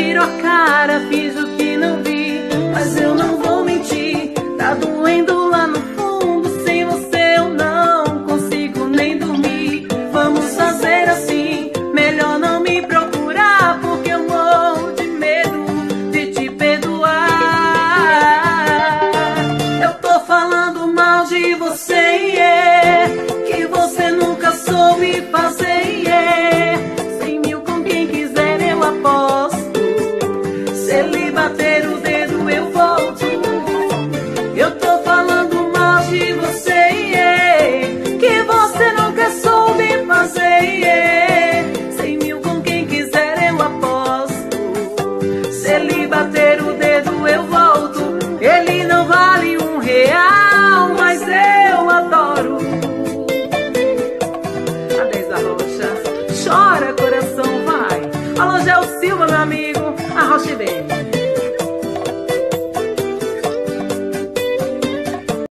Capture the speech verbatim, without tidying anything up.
viro a cara, finjo que não vi, mas eu não vou mentir, tá doendo lá no fundo. Sem você eu não consigo nem dormir. Vamos fazer assim, melhor não me procurar, porque eu morro de medo de te perdoar. Eu tô falando mal de você, yeah, que você nunca soube fazer, yeah. Cem mil com quem quiser eu aposto, se ele bater o dedo eu volto. Eu tô falando mal de você, yeah, que você nunca soube fazer, yeah. Cem mil com quem quiser eu aposto, se ele bater o dedo eu volto. Ele não vale um real, mas eu adoro. Adeus, Arrocha, chora coração, vai. Alô, Gel Silva, meu amigo, arrocha bem.